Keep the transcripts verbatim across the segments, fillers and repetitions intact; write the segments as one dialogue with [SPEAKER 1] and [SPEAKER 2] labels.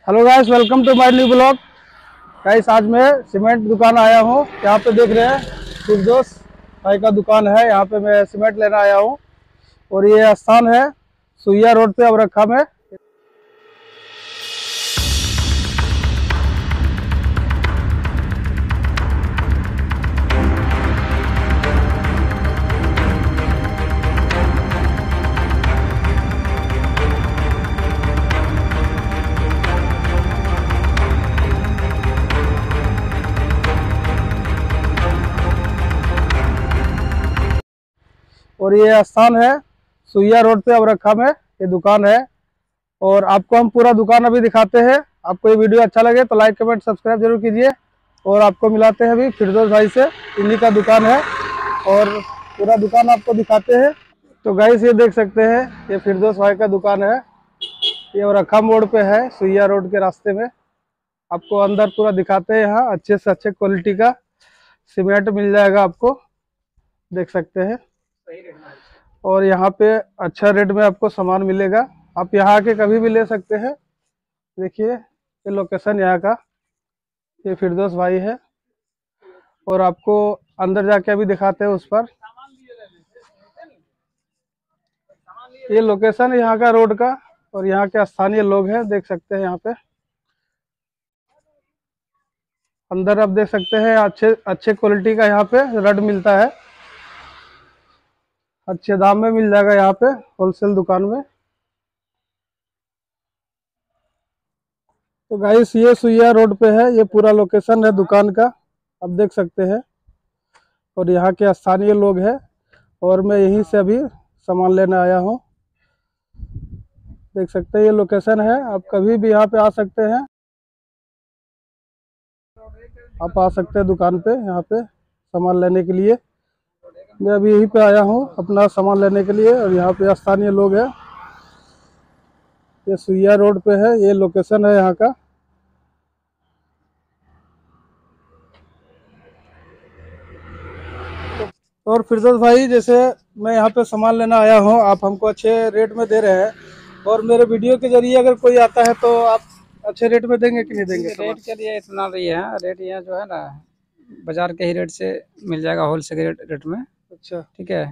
[SPEAKER 1] Hello guys, welcome to my new blog. Guys आज मैं cement दुकान आया हूँ। यहाँ पे देख रहे हैं फिरदौस भाई का दुकान है। यहाँ पे मैं सीमेंट लेना आया हूँ और ये स्थान है सुइया रोड पे अबरखा में। और ये स्थान है सुइया रोड पे अबरखा में ये दुकान है। और आपको हम पूरा दुकान अभी दिखाते हैं। आपको ये वीडियो अच्छा लगे तो लाइक कमेंट सब्सक्राइब जरूर कीजिए। और आपको मिलाते हैं अभी फिरदौस भाई से, इन्हीं का दुकान है और पूरा दुकान आपको दिखाते हैं। तो गाइस ये देख सकते हैं, ये फिरदौस भाई का दुकान है। ये अबरखा मोड़ पे है, सुइया रोड के रास्ते में। आपको अंदर पूरा दिखाते हैं। यहाँ अच्छे से अच्छे क्वालिटी का सीमेंट मिल जाएगा, आपको देख सकते हैं। और यहाँ पे अच्छा रेट में आपको सामान मिलेगा। आप यहाँ आके कभी भी ले सकते हैं। देखिए ये लोकेशन यहाँ का, ये फिरदौस भाई है। और आपको अंदर जाके अभी दिखाते हैं उस पर। ये लोकेशन है यहाँ का रोड का और यहाँ के स्थानीय लोग हैं, देख सकते हैं। यहाँ पे अंदर आप देख सकते हैं अच्छे अच्छे क्वालिटी का यहाँ पे रड मिलता है। अच्छे दाम में मिल जाएगा यहाँ पे होलसेल दुकान में। तो गाइस ये सुइया रोड पे है, ये पूरा लोकेशन है दुकान का, आप देख सकते हैं। और यहाँ के स्थानीय लोग हैं और मैं यहीं से अभी सामान लेने आया हूँ। देख सकते हैं ये लोकेशन है, आप कभी भी यहाँ पे आ सकते हैं। आप आ सकते हैं दुकान पे यहाँ पे सामान लेने के लिए। मैं अभी यहीं पे आया हूँ अपना सामान लेने के लिए और यहाँ पे स्थानीय लोग हैं। ये सुइया रोड पे है, ये लोकेशन है यहाँ का। और फिरदौस भाई, जैसे मैं यहाँ पे सामान लेना आया हूँ, आप हमको अच्छे रेट में दे रहे हैं और मेरे वीडियो के जरिए अगर कोई आता है तो आप अच्छे रेट में देंगे कि नहीं देंगे?
[SPEAKER 2] रेट के लिए इतना नहीं है, रेट यहाँ जो है ना बाजार के ही रेट से मिल जाएगा, होलसेल रेट रेट में।
[SPEAKER 1] अच्छा,
[SPEAKER 2] ठीक है।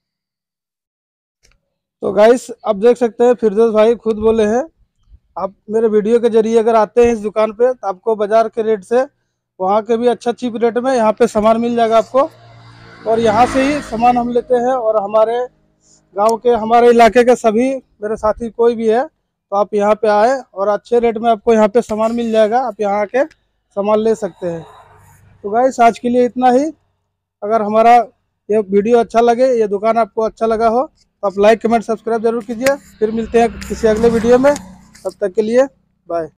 [SPEAKER 1] तो गाइस आप देख सकते हैं फिरदौस भाई खुद बोले हैं, आप मेरे वीडियो के जरिए अगर आते हैं इस दुकान पे तो आपको बाजार के रेट से, वहाँ के भी अच्छा चीप रेट में यहाँ पे सामान मिल जाएगा आपको। और यहाँ से ही सामान हम लेते हैं और हमारे गांव के, हमारे इलाके के सभी मेरे साथी कोई भी है तो आप यहाँ पे आए और अच्छे रेट में आपको यहाँ पे सामान मिल जाएगा। आप यहाँ आके सामान ले सकते हैं। तो गाइस आज के लिए इतना ही। अगर हमारा ये वीडियो अच्छा लगे, ये दुकान आपको अच्छा लगा हो तो आप लाइक कमेंट सब्सक्राइब जरूर कीजिए। फिर मिलते हैं किसी अगले वीडियो में, तब तक के लिए बाय।